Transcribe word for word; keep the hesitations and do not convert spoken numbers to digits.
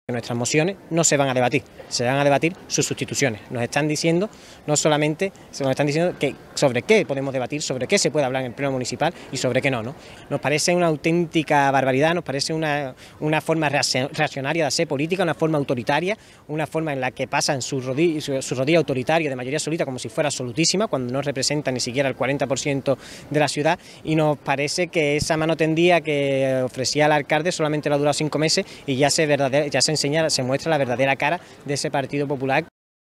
Nuestras mociones no se van a debatir, se van a debatir sus sustituciones. Nos están diciendo, no solamente, se nos están diciendo que sobre qué podemos debatir, sobre qué se puede hablar en el pleno municipal y sobre qué no, ¿no? Nos parece una auténtica barbaridad, nos parece una, una forma reaccionaria de hacer política, una forma autoritaria, una forma en la que pasan su rodilla, su, su rodilla autoritaria de mayoría absoluta como si fuera absolutísima, cuando no representa ni siquiera el cuarenta por ciento de la ciudad, y nos parece que esa mano tendida que ofrecía el alcalde solamente lo ha durado cinco meses y ya se, verdadera, ya se enseña, se muestra la verdadera cara de ese Partido Popular.